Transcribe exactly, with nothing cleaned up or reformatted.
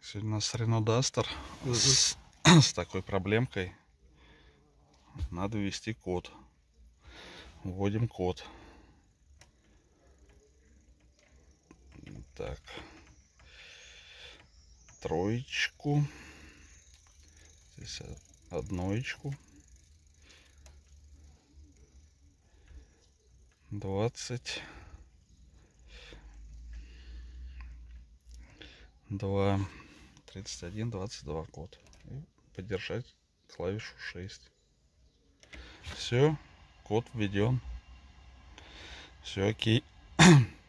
Сегодня у нас Renault Duster с, с такой проблемкой. Надо ввести код. Вводим код. Так. Троечку. Здесь одноечку. Двадцать. Два. Тридцать один, двадцать два код. И поддержать клавишу шесть. Все, код введен. Все окей.